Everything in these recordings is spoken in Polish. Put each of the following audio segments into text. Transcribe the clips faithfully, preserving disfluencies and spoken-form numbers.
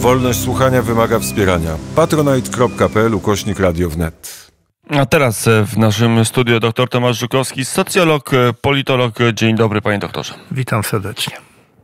Wolność słuchania wymaga wspierania. patronite kropka p l ukośnik radio wnet. A teraz w naszym studiu dr Tomasz Żukowski, socjolog, politolog. Dzień dobry, panie doktorze. Witam serdecznie.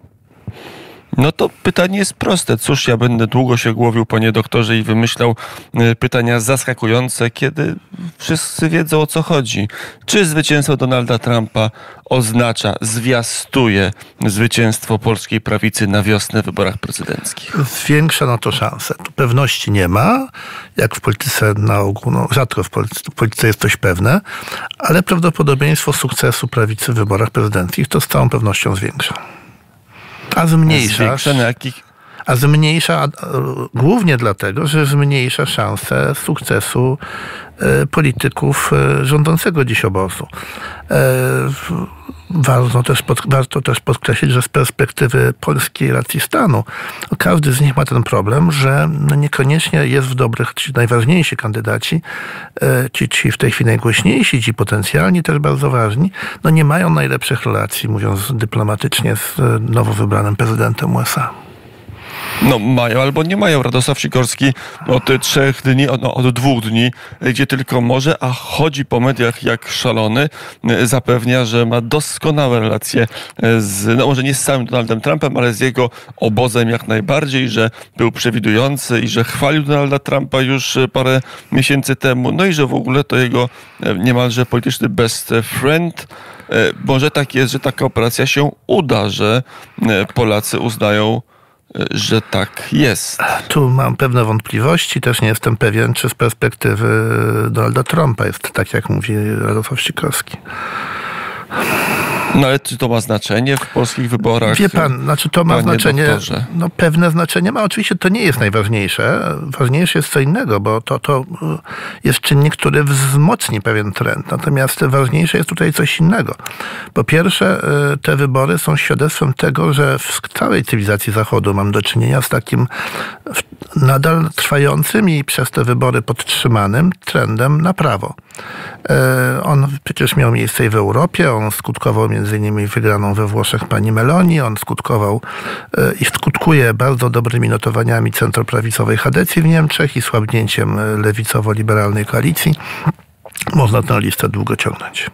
No to pytanie jest proste. Cóż, ja będę długo się głowił, panie doktorze, i wymyślał pytania zaskakujące, kiedy wszyscy wiedzą, o co chodzi. Czy zwycięstwo Donalda Trumpa oznacza, zwiastuje zwycięstwo polskiej prawicy na wiosnę w wyborach prezydenckich? Zwiększa na to szanse. Tu pewności nie ma, jak w polityce na ogół, no rzadko w polityce, w polityce jest coś pewne, ale prawdopodobieństwo sukcesu prawicy w wyborach prezydenckich to z całą pewnością zwiększa. A zmniejsza, jakich... a zmniejsza a, głównie dlatego, że zmniejsza szanse sukcesu e, polityków e, rządzącego dziś obozu. E, warto, też pod, warto też podkreślić, że z perspektywy polskiej racji stanu każdy z nich ma ten problem, że no niekoniecznie jest w dobrych, ci najważniejsi kandydaci, e, ci, ci w tej chwili najgłośniejsi, ci potencjalni też bardzo ważni, no nie mają najlepszych relacji, mówiąc dyplomatycznie, z e, nowo wybranym prezydentem U S A. No mają albo nie mają. Radosław Sikorski od trzech dni, no, od dwóch dni, gdzie tylko może, a chodzi po mediach jak szalony, zapewnia, że ma doskonałe relacje z, no może nie z samym Donaldem Trumpem, ale z jego obozem jak najbardziej, że był przewidujący i że chwalił Donalda Trumpa już parę miesięcy temu, no i że w ogóle to jego niemalże polityczny best friend. Może tak jest, że taka operacja się uda, że Polacy uznają, że tak jest. Tu mam pewne wątpliwości. Też nie jestem pewien, czy z perspektywy Donalda Trumpa jest tak, jak mówi Radosław Sikorski. No ale czy to ma znaczenie w polskich wyborach? Wie pan, znaczy to ma znaczenie, doktorze. no pewne znaczenie ma. Oczywiście to nie jest najważniejsze. Ważniejsze jest co innego, bo to, to jest czynnik, który wzmocni pewien trend. Natomiast ważniejsze jest tutaj coś innego. Po pierwsze, te wybory są świadectwem tego, że w całej cywilizacji Zachodu mam do czynienia z takim nadal trwającym i przez te wybory podtrzymanym trendem na prawo. On przecież miał miejsce i w Europie, on skutkował między innymi wygraną we Włoszech pani Meloni, on skutkował i skutkuje bardzo dobrymi notowaniami centroprawicowej chadecji w Niemczech i słabnięciem lewicowo-liberalnej koalicji. Można tę listę długo ciągnąć.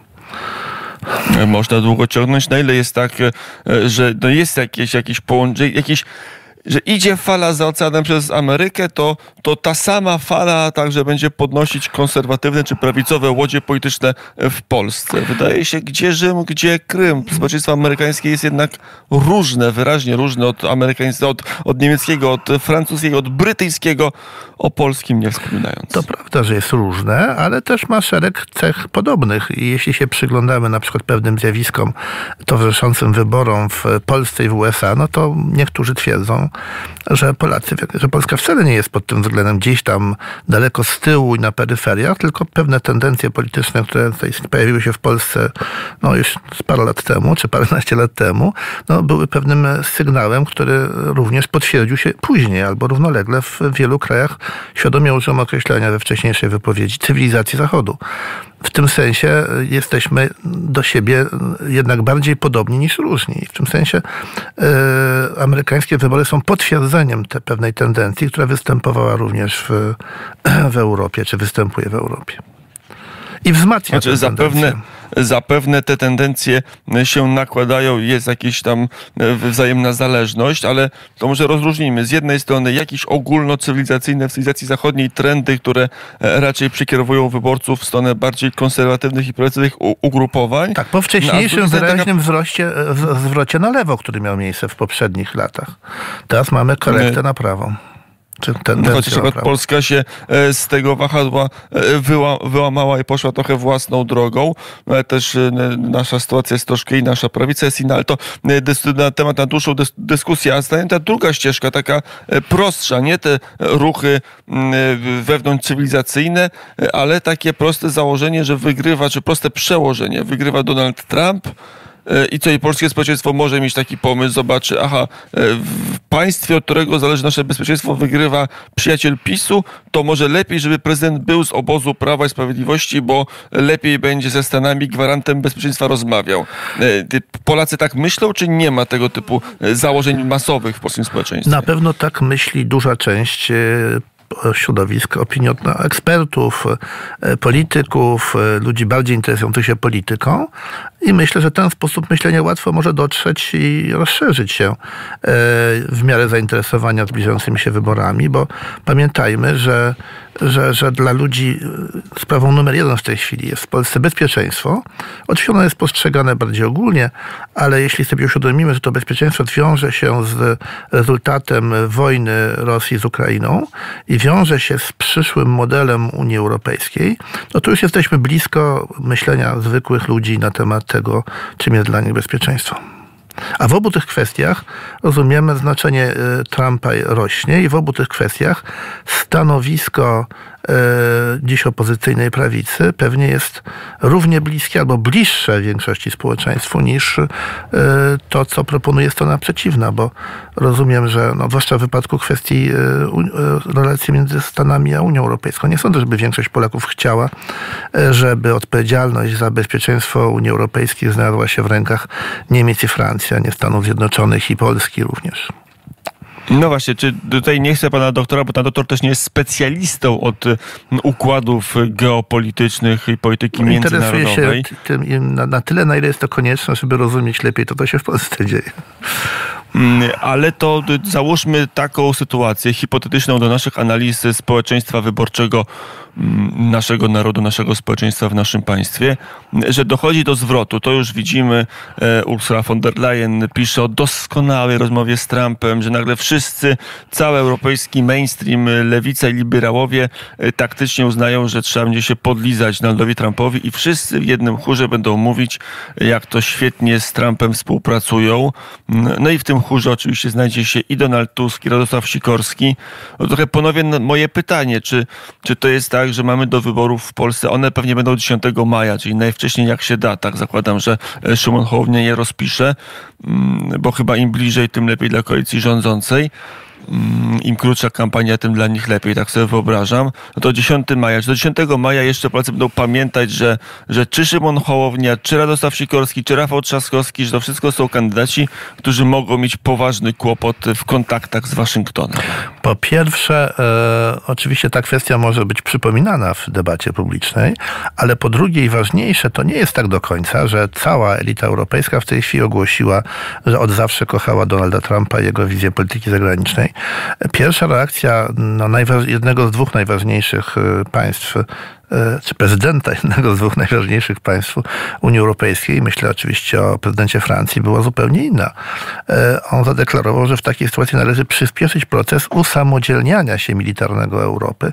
Można długo ciągnąć. Na ile jest tak, że no jest jakieś, jakieś połączenie, jakieś że idzie fala za oceanem przez Amerykę, to, to ta sama fala także będzie podnosić konserwatywne czy prawicowe łodzie polityczne w Polsce. Wydaje się, gdzie Rzym, gdzie Krym. Społeczeństwo amerykańskie jest jednak różne, wyraźnie różne od amerykańskiego, od, od niemieckiego, od francuskiego, od brytyjskiego, o polskim nie wspominając. To prawda, że jest różne, ale też ma szereg cech podobnych. I jeśli się przyglądamy na przykład pewnym zjawiskom towarzyszącym wyborom w Polsce i w U S A, no to niektórzy twierdzą, że Polacy, że Polska wcale nie jest pod tym względem gdzieś tam daleko z tyłu i na peryferiach, tylko pewne tendencje polityczne, które tutaj pojawiły się w Polsce no już z parę lat temu, czy paręnaście lat temu, no były pewnym sygnałem, który również potwierdził się później albo równolegle w wielu krajach. Świadomie użyłem określenia we wcześniejszej wypowiedzi cywilizacji Zachodu. W tym sensie jesteśmy do siebie jednak bardziej podobni niż różni. W tym sensie e, amerykańskie wybory są potwierdzeniem te pewnej tendencji, która występowała również w, w Europie, czy występuje w Europie. I wzmacnia znaczy, zapewne, zapewne te tendencje się nakładają, jest jakaś tam wzajemna zależność, ale to może rozróżnijmy. Z jednej strony jakieś ogólnocywilizacyjne w cywilizacji zachodniej trendy, które raczej przekierowują wyborców w stronę bardziej konserwatywnych i prawicowych ugrupowań. Tak, po wcześniejszym no, wyraźnym taka... wzroście, zwrocie na lewo, który miał miejsce w poprzednich latach. Teraz mamy korektę na prawo. Chociaż Polska się z tego wahadła wyła, wyłamała i poszła trochę własną drogą. Też nasza sytuacja jest troszkę inna, nasza prawica jest inna, ale to na temat na dłuższą dyskusję. A zdaniem ta druga ścieżka, taka prostsza, nie te ruchy wewnątrzcywilizacyjne, ale takie proste założenie, że wygrywa, czy proste przełożenie, wygrywa Donald Trump, i co, i polskie społeczeństwo może mieć taki pomysł, zobaczy, aha, w państwie, od którego zależy nasze bezpieczeństwo, wygrywa przyjaciel PiSu, to może lepiej, żeby prezydent był z obozu Prawa i Sprawiedliwości, bo lepiej będzie ze Stanami gwarantem bezpieczeństwa rozmawiał. Polacy tak myślą, czy nie ma tego typu założeń masowych w polskim społeczeństwie? Na pewno tak myśli duża część środowisk opiniotnych, ekspertów, polityków, ludzi bardziej interesujących się polityką i myślę, że ten sposób myślenia łatwo może dotrzeć i rozszerzyć się w miarę zainteresowania zbliżającymi się wyborami, bo pamiętajmy, że, że, że dla ludzi sprawą numer jeden w tej chwili jest w Polsce bezpieczeństwo. Oczywiście ono jest postrzegane bardziej ogólnie, ale jeśli sobie uświadomimy, że to bezpieczeństwo wiąże się z rezultatem wojny Rosji z Ukrainą i wiąże się z przyszłym modelem Unii Europejskiej, no to już jesteśmy blisko myślenia zwykłych ludzi na temat tego, czym jest dla nich bezpieczeństwo. A w obu tych kwestiach rozumiemy, znaczenie Trumpa rośnie i w obu tych kwestiach stanowisko dziś opozycyjnej prawicy pewnie jest równie bliskie albo bliższe większości społeczeństwu niż to, co proponuje strona przeciwna, bo rozumiem, że no, zwłaszcza w wypadku kwestii relacji między Stanami a Unią Europejską, nie sądzę, żeby większość Polaków chciała, żeby odpowiedzialność za bezpieczeństwo Unii Europejskiej znalazła się w rękach Niemiec i Francji, a nie Stanów Zjednoczonych i Polski również. No właśnie, czy tutaj nie chcę pana doktora, bo pan doktor też nie jest specjalistą od układów geopolitycznych i polityki międzynarodowej. Interesuje się tym na, na tyle, na ile jest to konieczne, żeby rozumieć lepiej to, co się w Polsce dzieje. Ale to załóżmy taką sytuację hipotetyczną do naszych analiz społeczeństwa wyborczego naszego narodu, naszego społeczeństwa w naszym państwie, że dochodzi do zwrotu. To już widzimy, Ursula von der Leyen pisze o doskonałej rozmowie z Trumpem, że nagle wszyscy, cały europejski mainstream, lewica i liberałowie taktycznie uznają, że trzeba będzie się podlizać Donaldowi Trumpowi i wszyscy w jednym chórze będą mówić, jak to świetnie z Trumpem współpracują. No i w tym chórze oczywiście znajdzie się i Donald Tusk, i Radosław Sikorski. No trochę ponowię moje pytanie, czy, czy to jest tak, że mamy do wyborów w Polsce, one pewnie będą dziesiątego maja, czyli najwcześniej jak się da, tak zakładam, że Szymon Hołownia je rozpisze, bo chyba im bliżej, tym lepiej dla koalicji rządzącej. Im krótsza kampania, tym dla nich lepiej, tak sobie wyobrażam. No to dziesiątego maja, czy do dziesiątego maja jeszcze Polacy będą pamiętać, że, że czy Szymon Hołownia, czy Radosław Sikorski, czy Rafał Trzaskowski, że to wszystko są kandydaci, którzy mogą mieć poważny kłopot w kontaktach z Waszyngtonem. Po pierwsze, e, oczywiście ta kwestia może być przypominana w debacie publicznej, ale po drugie i ważniejsze, to nie jest tak do końca, że cała elita europejska w tej chwili ogłosiła, że od zawsze kochała Donalda Trumpa i jego wizję polityki zagranicznej. Pierwsza reakcja no, najwa- jednego z dwóch najważniejszych państw, czy prezydenta jednego z dwóch najważniejszych państw Unii Europejskiej, myślę oczywiście o prezydencie Francji, była zupełnie inna. On zadeklarował, że w takiej sytuacji należy przyspieszyć proces usamodzielniania się militarnego Europy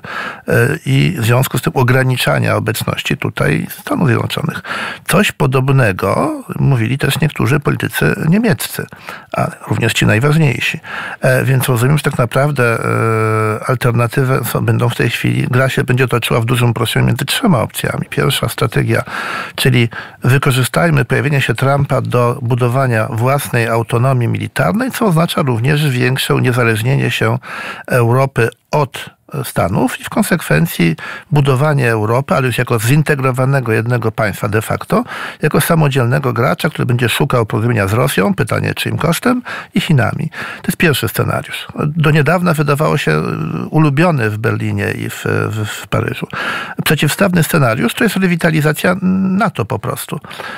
i w związku z tym ograniczania obecności tutaj Stanów Zjednoczonych. Coś podobnego mówili też niektórzy politycy niemieccy, a również ci najważniejsi. Więc rozumiem, że tak naprawdę alternatywy będą w tej chwili, gra się będzie toczyła w dużym uproszczeniu między trzema opcjami. Pierwsza strategia, czyli wykorzystajmy pojawienie się Trumpa do budowania własnej autonomii militarnej, co oznacza również większe uniezależnienie się Europy od Stanów i w konsekwencji budowanie Europy, ale już jako zintegrowanego jednego państwa de facto, jako samodzielnego gracza, który będzie szukał porozumienia z Rosją, pytanie czyim kosztem, i Chinami. To jest pierwszy scenariusz. Do niedawna wydawało się ulubiony w Berlinie i w, w, w Paryżu. Przeciwstawny scenariusz to jest rewitalizacja NATO po prostu.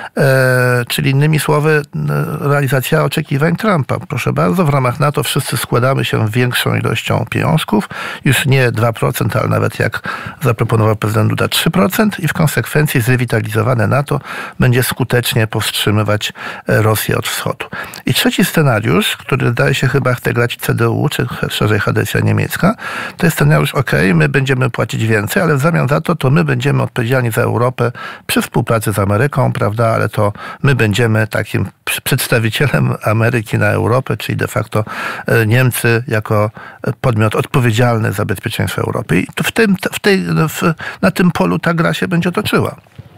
E, czyli innymi słowy realizacja oczekiwań Trumpa. Proszę bardzo, w ramach NATO wszyscy składamy się większą ilością pieniążków, już nie dwa procent, ale nawet jak zaproponował prezydent Duda trzy procent i w konsekwencji zrewitalizowane NATO będzie skutecznie powstrzymywać Rosję od wschodu. I trzeci scenariusz, który zdaje się chyba chce grać C D U, czy szerzej Hadecja niemiecka, to jest scenariusz, ok, my będziemy płacić więcej, ale w zamian za to, to my będziemy odpowiedzialni za Europę przy współpracy z Ameryką, prawda, ale to my będziemy takim przedstawicielem Ameryki na Europę, czyli de facto Niemcy jako podmiot odpowiedzialny za bezpieczeństwo Europy. I to w tym, w tej, w, na tym polu ta gra się będzie toczyła.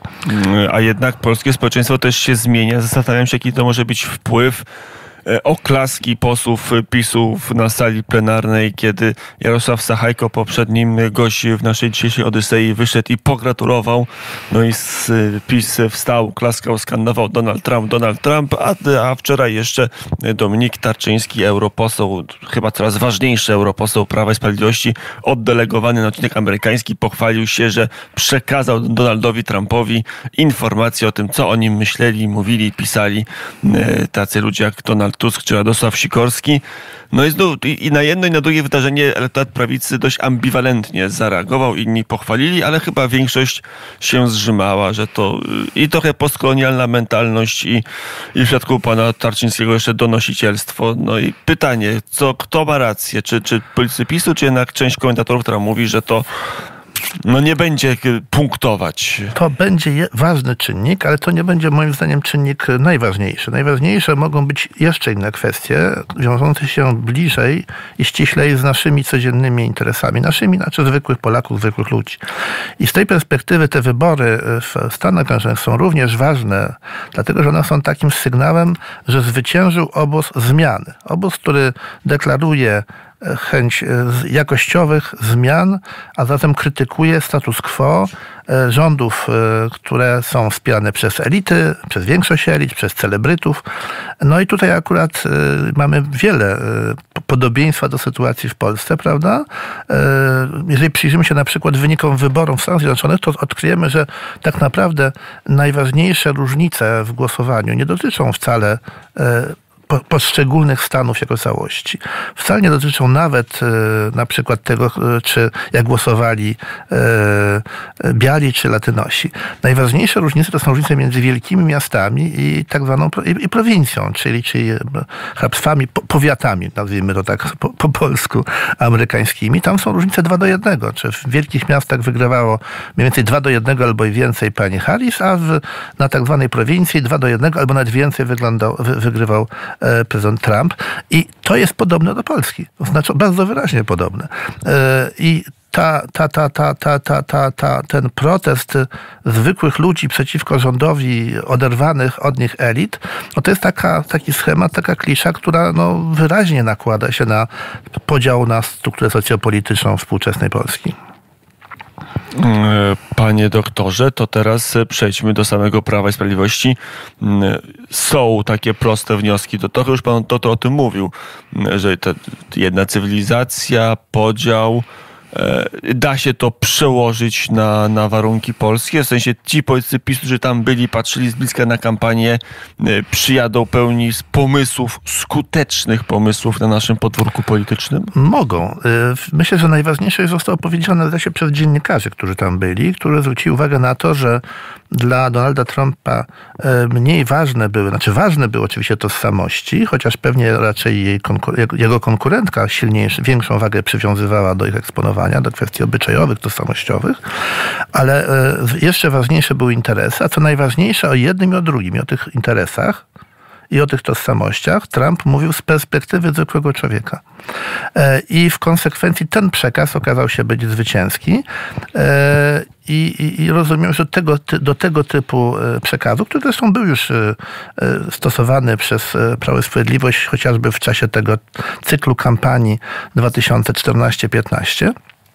A jednak polskie społeczeństwo też się zmienia. Zastanawiam się, jaki to może być wpływ. Oklaski posłów PiSu na sali plenarnej, kiedy Jarosław Sachajko, poprzednim gość w naszej dzisiejszej Odysei, wyszedł i pogratulował. No i z PiS wstał, klaskał, skandował Donald Trump, Donald Trump, a, a wczoraj jeszcze Dominik Tarczyński, europoseł, chyba coraz ważniejszy europoseł Prawa i Sprawiedliwości, oddelegowany na odcinek amerykański, pochwalił się, że przekazał Donaldowi Trumpowi informacje o tym, co o nim myśleli, mówili, pisali tacy ludzie jak Donald Tusk czy Radosław Sikorski. No i, znów, i, i na jedno i na drugie wydarzenie elektorat prawicy dość ambiwalentnie zareagował. Inni pochwalili, ale chyba większość się zrzymała, że to i trochę postkolonialna mentalność i, i w przypadku pana Tarczyńskiego jeszcze donosicielstwo. No i pytanie, co, kto ma rację? Czy, czy politycy PiSu, czy jednak część komentatorów, która mówi, że to no nie będzie punktować. To będzie je, ważny czynnik, ale to nie będzie moim zdaniem czynnik najważniejszy. Najważniejsze mogą być jeszcze inne kwestie, wiążące się bliżej i ściślej z naszymi codziennymi interesami. Naszymi, znaczy zwykłych Polaków, zwykłych ludzi. I z tej perspektywy te wybory w Stanach Zjednoczonych są również ważne, dlatego że one są takim sygnałem, że zwyciężył obóz zmiany. Obóz, który deklaruje chęć jakościowych zmian, a zatem krytykuje status quo rządów, które są wspierane przez elity, przez większość elit, przez celebrytów. No i tutaj akurat mamy wiele podobieństwa do sytuacji w Polsce, prawda? Jeżeli przyjrzymy się na przykład wynikom wyborów w Stanach Zjednoczonych, to odkryjemy, że tak naprawdę najważniejsze różnice w głosowaniu nie dotyczą wcale poszczególnych stanów jako całości. Wcale nie dotyczą nawet e, na przykład tego, e, czy jak głosowali e, biali czy latynosi. Najważniejsze różnice to są różnice między wielkimi miastami i tak zwaną i, i prowincją, czyli, czyli hrabstwami, po, powiatami, nazwijmy to tak po, po polsku, amerykańskimi. Tam są różnice dwa do jednego. Czy w wielkich miastach wygrywało mniej więcej dwa do jednego albo i więcej pani Harris, a w, na tak zwanej prowincji dwa do jednego albo nawet więcej wyglądał, wy, wygrywał prezydent Trump. I to jest podobne do Polski. To znaczy bardzo wyraźnie podobne. I ta, ta, ta, ta, ta, ta, ta, ta, ten protest zwykłych ludzi przeciwko rządowi oderwanych od nich elit, no to jest taka, taki schemat, taka klisza, która no, wyraźnie nakłada się na podział na strukturę socjopolityczną współczesnej Polski. Panie doktorze, to teraz przejdźmy do samego Prawa i Sprawiedliwości. Są takie proste wnioski, to trochę już pan to, to o tym mówił, że ta jedna cywilizacja, podział, da się to przełożyć na, na warunki polskie? W sensie ci politycy PiS, którzy tam byli, patrzyli z bliska na kampanię, przyjadą pełni z pomysłów, skutecznych pomysłów na naszym podwórku politycznym? Mogą. Myślę, że najważniejsze zostało powiedziane zdaje się przez dziennikarzy, którzy tam byli, którzy zwrócili uwagę na to, że dla Donalda Trumpa mniej ważne były, znaczy ważne były oczywiście tożsamości, chociaż pewnie raczej jej konkur- jego konkurentka silniejszą, większą wagę przywiązywała do ich eksponowania, do kwestii obyczajowych, tożsamościowych, ale jeszcze ważniejsze były interesy, a co najważniejsze o jednym i o drugim, i o tych interesach i o tych tożsamościach Trump mówił z perspektywy zwykłego człowieka. I w konsekwencji ten przekaz okazał się być zwycięski. I, i, i rozumiem, że tego, do tego typu przekazu, który zresztą był już stosowany przez Prawo i Sprawiedliwość chociażby w czasie tego cyklu kampanii dwa tysiące czternaście piętnaście,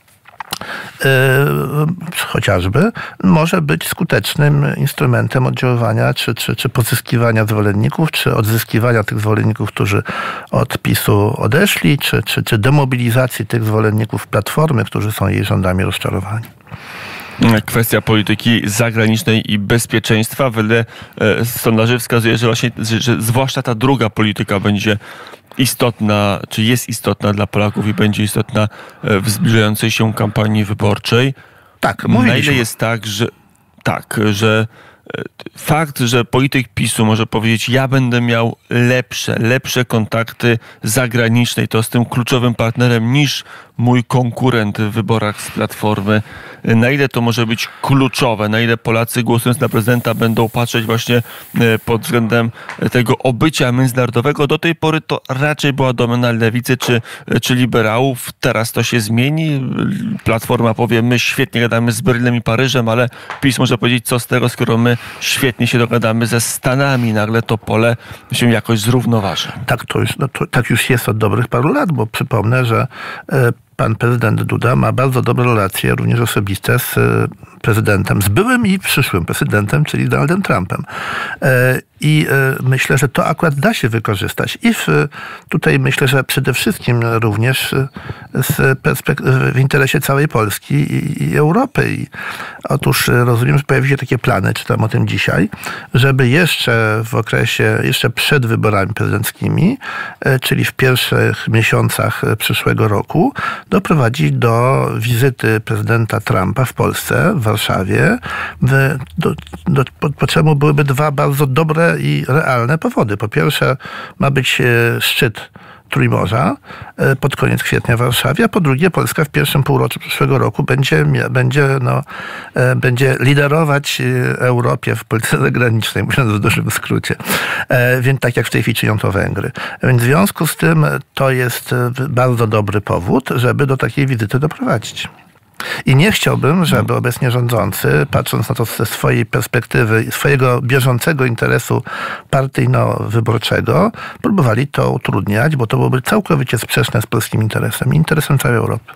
chociażby, może być skutecznym instrumentem oddziaływania, czy, czy, czy pozyskiwania zwolenników, czy odzyskiwania tych zwolenników, którzy od PiSu odeszli, czy, czy, czy demobilizacji tych zwolenników Platformy, którzy są jej rządami rozczarowani. Kwestia polityki zagranicznej i bezpieczeństwa. Wiele e, sondaży wskazuje, że właśnie, że, że zwłaszcza ta druga polityka będzie istotna, czy jest istotna dla Polaków i będzie istotna w zbliżającej się kampanii wyborczej. Tak, mówiliśmy. Na ile jest tak, że tak, że fakt, że polityk PiSu może powiedzieć, ja będę miał lepsze, lepsze kontakty zagraniczne i to z tym kluczowym partnerem niż mój konkurent w wyborach z Platformy. Na ile to może być kluczowe, na ile Polacy głosując na prezydenta będą patrzeć właśnie pod względem tego obycia międzynarodowego. Do tej pory to raczej była domena lewicy czy, czy liberałów. Teraz to się zmieni. Platforma powie, my świetnie gadamy z Berlinem i Paryżem, ale PiS może powiedzieć, co z tego, skoro my świetnie się dogadamy ze Stanami. Nagle to pole się jakoś zrównoważy. Tak, to już, no to, tak już jest od dobrych paru lat, bo przypomnę, że e, pan prezydent Duda ma bardzo dobre relacje, również osobiste, z prezydentem, z byłym i przyszłym prezydentem, czyli Donaldem Trumpem. I myślę, że to akurat da się wykorzystać. I w, tutaj myślę, że przede wszystkim również z perspek- w interesie całej Polski i, i Europy. I otóż rozumiem, że pojawiły się takie plany, czytam o tym dzisiaj, żeby jeszcze w okresie, jeszcze przed wyborami prezydenckimi, czyli w pierwszych miesiącach przyszłego roku, doprowadzić do wizyty prezydenta Trumpa w Polsce, w Warszawie, w, do, do, po, po czemu byłyby dwa bardzo dobre i realne powody. Po pierwsze, ma być szczyt Trójmorza pod koniec kwietnia w Warszawie, a po drugie Polska w pierwszym półroczu przyszłego roku będzie, będzie, no, będzie liderować Europie w polityce zagranicznej, mówiąc w dużym skrócie. Więc tak jak w tej chwili czynią to Węgry. Więc w związku z tym to jest bardzo dobry powód, żeby do takiej wizyty doprowadzić. I nie chciałbym, żeby obecnie rządzący, patrząc na to ze swojej perspektywy, swojego bieżącego interesu partyjno-wyborczego, próbowali to utrudniać, bo to byłoby całkowicie sprzeczne z polskim interesem i interesem całej Europy.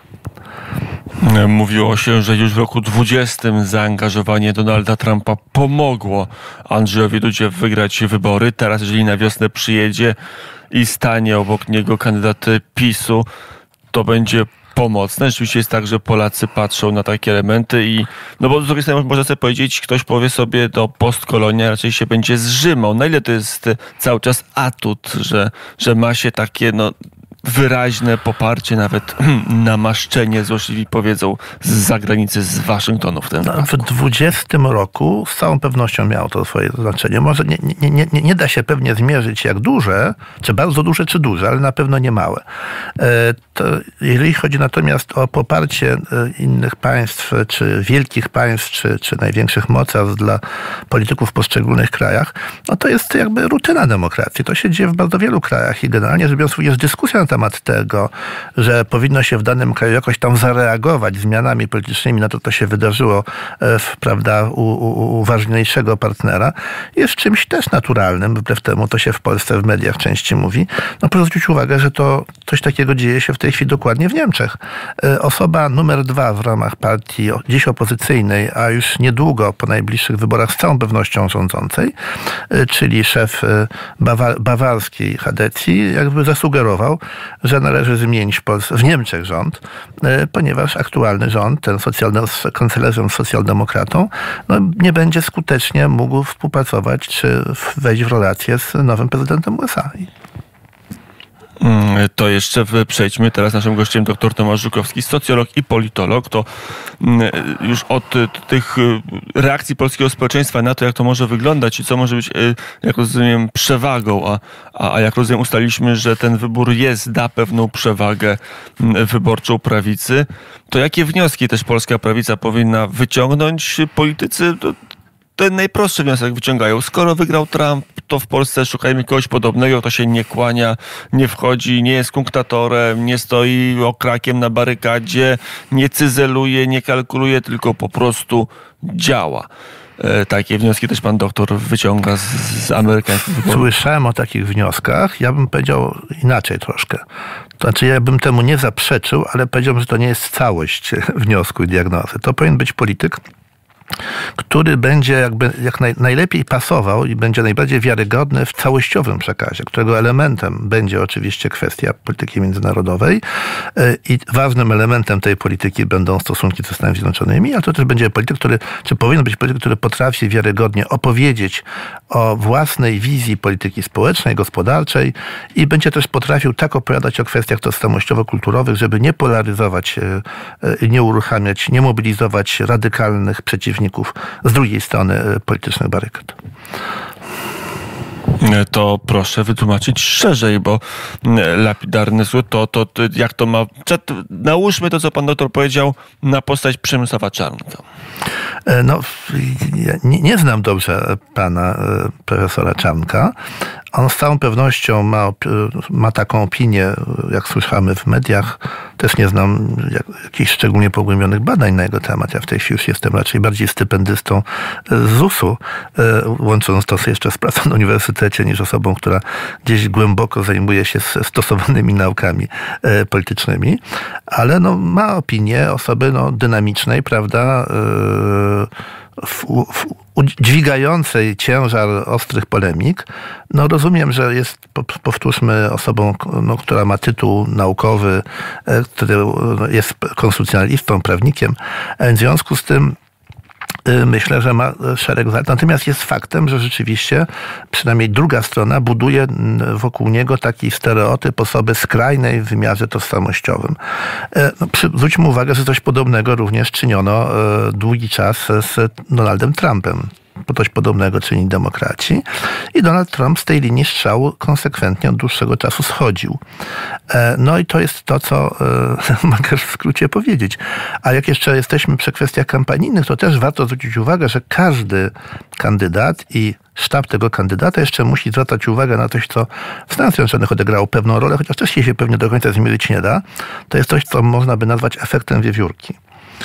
Mówiło się, że już w roku dwudziestym zaangażowanie Donalda Trumpa pomogło Andrzejowi Dudzie wygrać wybory. Teraz, jeżeli na wiosnę przyjedzie i stanie obok niego kandydat PiSu, to będzie pomocne. Rzeczywiście jest tak, że Polacy patrzą na takie elementy i no bo z drugiej strony można sobie powiedzieć, ktoś powie sobie, do postkolonia raczej się będzie zrzymał. Na ile to jest cały czas atut, że, że ma się takie no wyraźne poparcie, nawet namaszczenie, złośliwi powiedzą, z zagranicy, z Waszyngtonu w ten no, w dwudziestym roku z całą pewnością miało to swoje znaczenie. Może nie, nie, nie, nie da się pewnie zmierzyć jak duże, czy bardzo duże, czy duże, ale na pewno nie małe. To jeżeli chodzi natomiast o poparcie innych państw, czy wielkich państw, czy, czy największych mocarstw dla polityków w poszczególnych krajach, no to jest jakby rutyna demokracji. To się dzieje w bardzo wielu krajach i generalnie rzecz biorąc jest dyskusja na temat tego, że powinno się w danym kraju jakoś tam zareagować zmianami politycznymi na to, co się wydarzyło w, prawda, u, u, u ważniejszego partnera, jest czymś też naturalnym. Wbrew temu to się w Polsce w mediach częściej mówi. No proszę zwrócić uwagę, że to coś takiego dzieje się w tej chwili dokładnie w Niemczech. Osoba numer dwa w ramach partii dziś opozycyjnej, a już niedługo po najbliższych wyborach z całą pewnością rządzącej, czyli szef bawa- bawarskiej Chadecji, jakby zasugerował, że należy zmienić w, Polsce, w Niemczech rząd, ponieważ aktualny rząd, ten socjalny, kanclerzem socjaldemokratą, no, nie będzie skutecznie mógł współpracować czy wejść w relacje z nowym prezydentem U S A. To jeszcze przejdźmy teraz naszym gościem dr Tomasz Żukowski, socjolog i politolog. To już od tych reakcji polskiego społeczeństwa na to, jak to może wyglądać i co może być, jak rozumiem, przewagą, a, a, a jak rozumiem ustaliliśmy, że ten wybór jest, da pewną przewagę wyborczą prawicy, to jakie wnioski też polska prawica powinna wyciągnąć? Politycy to ten najprostszy wniosek wyciągają. Skoro wygrał Trump, to w Polsce szukajmy kogoś podobnego, kto się nie kłania, nie wchodzi, nie jest kunktatorem, nie stoi okrakiem na barykadzie, nie cyzeluje, nie kalkuluje, tylko po prostu działa. E, takie wnioski też pan doktor wyciąga z, z amerykańskich wyborów. Słyszałem o takich wnioskach. Ja bym powiedział inaczej troszkę. To znaczy ja bym temu nie zaprzeczył, ale powiedziałbym, że to nie jest całość wniosku i diagnozy. To powinien być polityk, który będzie jakby jak naj, najlepiej pasował i będzie najbardziej wiarygodny w całościowym przekazie, którego elementem będzie oczywiście kwestia polityki międzynarodowej i ważnym elementem tej polityki będą stosunki ze Stanami Zjednoczonymi, ale to też będzie polityk, który, czy powinien być polityk, który potrafi wiarygodnie opowiedzieć o własnej wizji polityki społecznej, gospodarczej i będzie też potrafił tak opowiadać o kwestiach tożsamościowo-kulturowych, żeby nie polaryzować i nie uruchamiać, nie mobilizować radykalnych przeciwników z drugiej strony politycznych barykad. To proszę wytłumaczyć szerzej, bo lapidarny słów, to, to, to jak to ma... Nałóżmy to, co pan doktor powiedział, na postać Przemysława Czarnka. No, nie, nie znam dobrze pana profesora Czarnka. On z całą pewnością ma, ma taką opinię, jak słyszamy w mediach. Też nie znam jak, jakichś szczególnie pogłębionych badań na jego temat. Ja w tej chwili już jestem raczej bardziej stypendystą z zusu, łącząc to jeszcze z pracą na uniwersytecie, niż osobą, która gdzieś głęboko zajmuje się stosowanymi naukami politycznymi. Ale no, ma opinię osoby no, dynamicznej, prawda, W, w, dźwigającej ciężar ostrych polemik. No rozumiem, że jest, powtórzmy, osobą, no, która ma tytuł naukowy, który jest konstytucjonalistą, prawnikiem. W związku z tym myślę, że ma szereg zalet. Natomiast jest faktem, że rzeczywiście przynajmniej druga strona buduje wokół niego taki stereotyp osoby skrajnej w wymiarze tożsamościowym. No, zwróćmy uwagę, że coś podobnego również czyniono długi czas z Donaldem Trumpem. Coś podobnego czyni demokraci. I Donald Trump z tej linii strzału konsekwentnie od dłuższego czasu schodził. No i to jest to, co mogę w skrócie powiedzieć. A jak jeszcze jesteśmy przy kwestiach kampanijnych, to też warto zwrócić uwagę, że każdy kandydat i sztab tego kandydata jeszcze musi zwracać uwagę na coś, co w Stanach Zjednoczonych odegrało pewną rolę, chociaż też się pewnie do końca zmierzyć nie da. To jest coś, co można by nazwać efektem wiewiórki.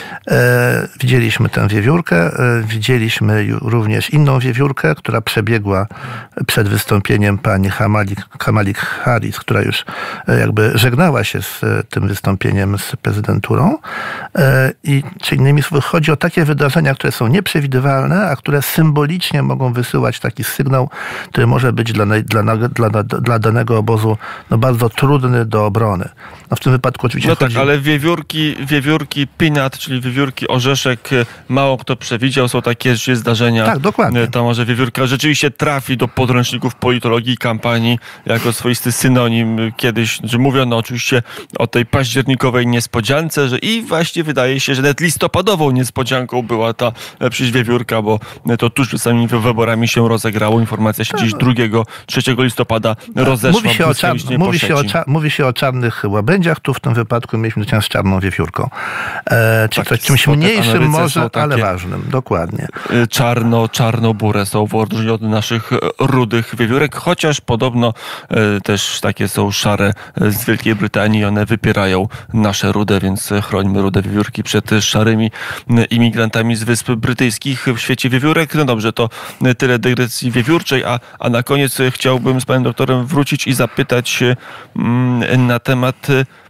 E, widzieliśmy tę wiewiórkę, e, widzieliśmy również inną wiewiórkę, która przebiegła przed wystąpieniem pani Kamali Harris, która już e, jakby żegnała się z e, tym wystąpieniem z prezydenturą. E, I czy innymi słowy chodzi o takie wydarzenia, które są nieprzewidywalne, a które symbolicznie mogą wysyłać taki sygnał, który może być dla, dla, dla, dla danego obozu no, bardzo trudny do obrony. No, w tym wypadku oczywiście No chodzi... tak, ale wiewiórki, wiewiórki peanut, czyli wiewiórki orzeszek, mało kto przewidział. Są takie zdarzenia. Tak, dokładnie. To może wiewiórka rzeczywiście trafi do podręczników politologii i kampanii jako swoisty synonim. Kiedyś, że mówiono oczywiście o tej październikowej niespodziance, że i właśnie wydaje się, że nawet listopadową niespodzianką była ta przecież wiewiórka, bo to tuż przed samymi wyborami się rozegrało. Informacja się gdzieś drugiego, trzeciego listopada rozeszła. Mówi się, o, czar mówi, się o mówi się o czarnych łabędziach, tu w tym wypadku mieliśmy do czynienia z czarną wiewiórką. E, czy tak, czymś mniejszym może, ale ważnym. Dokładnie. Czarno, czarno-burę są w odróżnieniu od naszych rudych wiewiórek, chociaż podobno e, też takie są szare z Wielkiej Brytanii. One wypierają nasze rude, więc chrońmy rude wiewiórki przed szarymi imigrantami z Wysp Brytyjskich w świecie wiewiórek. No dobrze, to tyle dygresji wiewiórczej, a, a na koniec chciałbym z panem doktorem wrócić i zapytać mm, na temat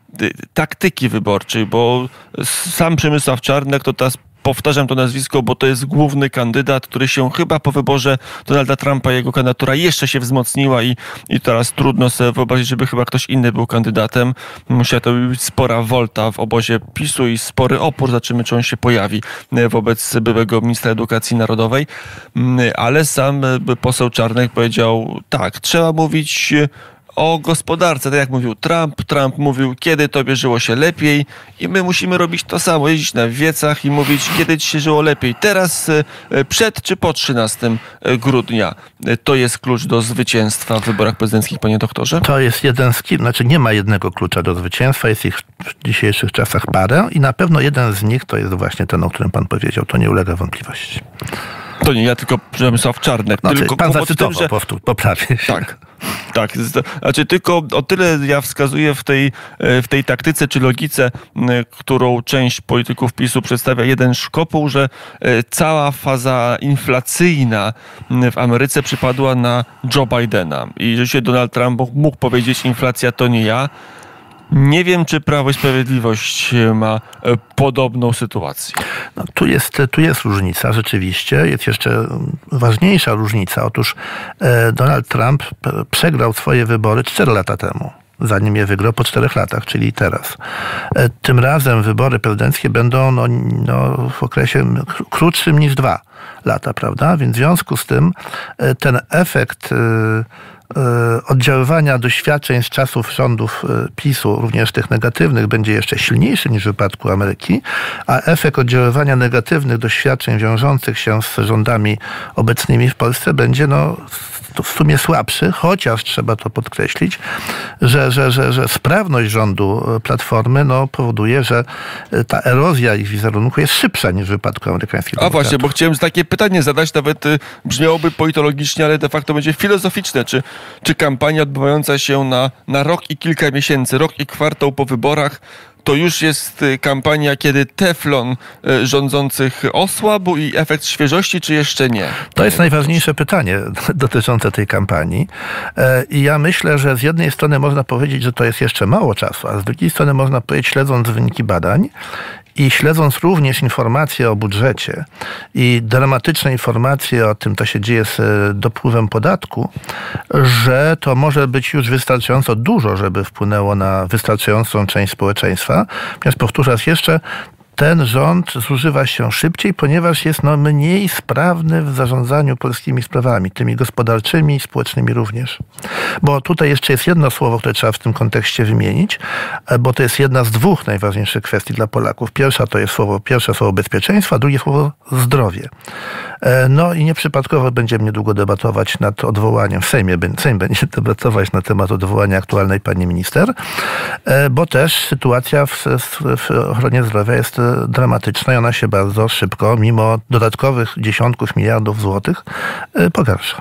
taktyki wyborczej, bo sam Przemysław Czarnek to ta, powtarzam to nazwisko, bo to jest główny kandydat, który się chyba po wyborze Donalda Trumpa, jego kandydatura jeszcze się wzmocniła i, i teraz trudno sobie wyobrazić, żeby chyba ktoś inny był kandydatem. Musiała to być spora wolta w obozie PiSu i spory opór. Zobaczymy, czy on się pojawi wobec byłego ministra edukacji narodowej. Ale sam poseł Czarnek powiedział, tak, trzeba mówić o gospodarce, tak jak mówił Trump. Trump mówił, kiedy tobie żyło się lepiej i my musimy robić to samo, jeździć na wiecach i mówić, kiedy ci się żyło lepiej. Teraz, przed czy po trzynastego grudnia. To jest klucz do zwycięstwa w wyborach prezydenckich, panie doktorze? To jest jeden z kilku, znaczy nie ma jednego klucza do zwycięstwa, jest ich w dzisiejszych czasach parę i na pewno jeden z nich to jest właśnie ten, o którym pan powiedział. To nie ulega wątpliwości. To nie ja, tylko Przemysław Czarnek. Znaczy, tylko pan zacytował, tym, że... powtór, poprawię się. Tak. Tak, znaczy tylko o tyle ja wskazuję w tej, w tej taktyce czy logice, którą część polityków PiSu przedstawia jeden szkopuł, że cała faza inflacyjna w Ameryce przypadła na Joe Bidena i że się Donald Trump mógł powiedzieć, inflacja to nie ja. Nie wiem, czy Prawo i Sprawiedliwość ma podobną sytuację. No, tu jest, tu jest różnica, rzeczywiście. Jest jeszcze ważniejsza różnica. Otóż e, Donald Trump przegrał swoje wybory cztery lata temu, zanim je wygrał po czterech latach, czyli teraz. E, tym razem wybory prezydenckie będą no, no, w okresie krótszym niż dwa. lata, prawda? Więc w związku z tym ten efekt oddziaływania doświadczeń z czasów rządów PiSu, również tych negatywnych, będzie jeszcze silniejszy niż w wypadku Ameryki, a efekt oddziaływania negatywnych doświadczeń wiążących się z rządami obecnymi w Polsce będzie no, w sumie słabszy, chociaż trzeba to podkreślić, że, że, że, że sprawność rządu Platformy no, powoduje, że ta erozja ich wizerunku jest szybsza niż w wypadku amerykańskiego. A właśnie, bo chciałem takie pytanie zadać, nawet brzmiałoby politologicznie, ale de facto będzie filozoficzne. Czy, czy kampania odbywająca się na, na rok i kilka miesięcy, rok i kwartał po wyborach, to już jest kampania, kiedy teflon rządzących osłabł i efekt świeżości, czy jeszcze nie? To jest najważniejsze pytanie dotyczące tej kampanii. I ja myślę, że z jednej strony można powiedzieć, że to jest jeszcze mało czasu, a z drugiej strony można powiedzieć, śledząc wyniki badań i śledząc również informacje o budżecie i dramatyczne informacje o tym, co się dzieje z dopływem podatku, że to może być już wystarczająco dużo, żeby wpłynęło na wystarczającą część społeczeństwa. Natomiast powtórzę raz jeszcze, ten rząd zużywa się szybciej, ponieważ jest no, mniej sprawny w zarządzaniu polskimi sprawami, tymi gospodarczymi i społecznymi również. Bo tutaj jeszcze jest jedno słowo, które trzeba w tym kontekście wymienić, bo to jest jedna z dwóch najważniejszych kwestii dla Polaków. Pierwsza to jest słowo, pierwsze słowo bezpieczeństwo, a drugie słowo zdrowie. No i nieprzypadkowo będziemy niedługo debatować nad odwołaniem, w Sejmie Sejm będzie debatować na temat odwołania aktualnej pani minister, bo też sytuacja w, w ochronie zdrowia jest dramatyczna i ona się bardzo szybko, mimo dodatkowych dziesiątków miliardów złotych, pogarsza.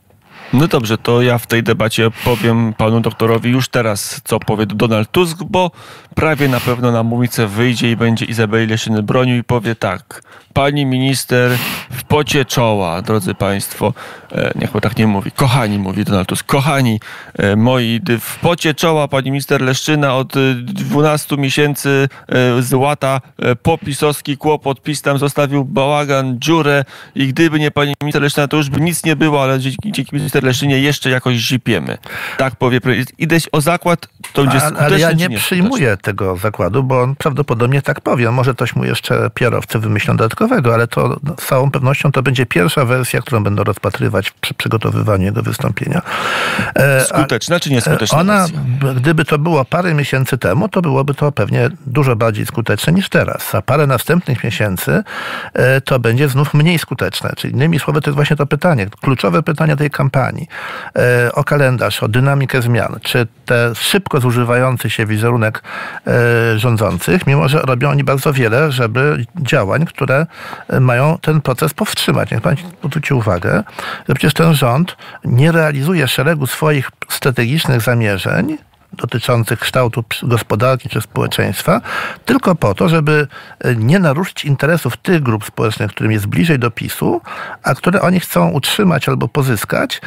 No dobrze, to ja w tej debacie powiem panu doktorowi już teraz, co powie Donald Tusk, bo prawie na pewno na mównicę wyjdzie i będzie Izabeli Leszczyny bronił i powie tak. Pani minister w pocie czoła, drodzy państwo, e, niech pan tak nie mówi, kochani, mówi Donald Tusk, kochani e, moi, w pocie czoła pani minister Leszczyna od dwunastu miesięcy e, złata e, popisowski kłopot, PiS tam zostawił bałagan, dziurę i gdyby nie pani minister Leszczyna, to już by nic nie było, ale dzięki, dzięki minister Leszczynie jeszcze jakoś zipiemy. Tak powie, idę o zakład, to będzie skuteczne. Ale ja nie, nie przyjmuję skuteczne? tego zakładu, bo on prawdopodobnie tak powie. Może ktoś mu jeszcze pierowcy wymyślą dodatkowo, ale to z całą pewnością to będzie pierwsza wersja, którą będą rozpatrywać przy przygotowywaniu jego wystąpienia. Skuteczna czy nieskuteczna Ona, wersja? Gdyby to było parę miesięcy temu, to byłoby to pewnie dużo bardziej skuteczne niż teraz. A parę następnych miesięcy to będzie znów mniej skuteczne. Czyli innymi słowy, to jest właśnie to pytanie, kluczowe pytanie tej kampanii. O kalendarz, o dynamikę zmian. Czy te szybko zużywający się wizerunek rządzących, mimo że robią oni bardzo wiele, żeby działań, które mają ten proces powstrzymać. Niech pan zwróci uwagę, że przecież ten rząd nie realizuje szeregu swoich strategicznych zamierzeń dotyczących kształtu gospodarki czy społeczeństwa, tylko po to, żeby nie naruszyć interesów tych grup społecznych, którym jest bliżej do PiSu, a które oni chcą utrzymać albo pozyskać,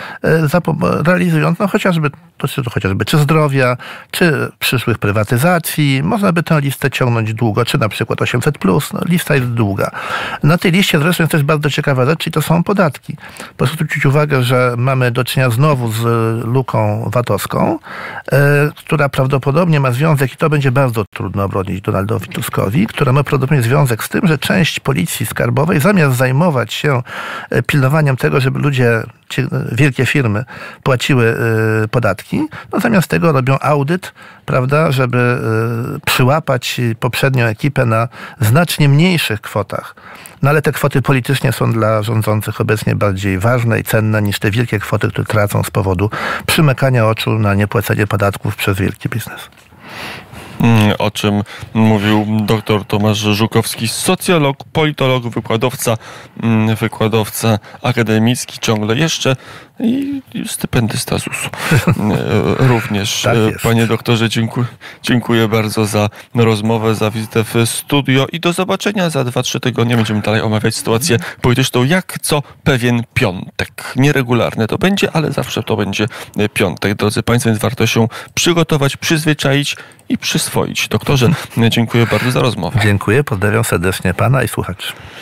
realizując no chociażby, to, czy to chociażby czy zdrowia, czy przyszłych prywatyzacji. Można by tę listę ciągnąć długo, czy na przykład osiemset plus. No, lista jest długa. Na tej liście zresztą jest też bardzo ciekawa rzecz, czyli to są podatki. Proszę zwrócić uwagę, że mamy do czynienia znowu z luką vatowską, która prawdopodobnie ma związek, i to będzie bardzo trudno obronić Donaldowi Tuskowi, która ma prawdopodobnie związek z tym, że część policji skarbowej zamiast zajmować się pilnowaniem tego, żeby ludzie, wielkie firmy płaciły podatki, no zamiast tego robią audyt, prawda, żeby przyłapać poprzednią ekipę na znacznie mniejszych kwotach. No ale te kwoty politycznie są dla rządzących obecnie bardziej ważne i cenne niż te wielkie kwoty, które tracą z powodu przymykania oczu na niepłacenie podatków przez wielki biznes. O czym mówił dr Tomasz Żukowski, socjolog, politolog, wykładowca, wykładowca akademicki ciągle jeszcze i stypendysta Z U S u również. Tak, panie doktorze, dziękuję, dziękuję bardzo za rozmowę, za wizytę w studio i do zobaczenia za dwa trzy tygodnie. Będziemy dalej omawiać sytuację polityczną, jak co pewien piątek. Nieregularny to będzie, ale zawsze to będzie piątek. Drodzy państwo, więc warto się przygotować, przyzwyczaić i przyswoić. Doktorze, dziękuję bardzo za rozmowę. Dziękuję, pozdrawiam serdecznie pana i słuchaczy.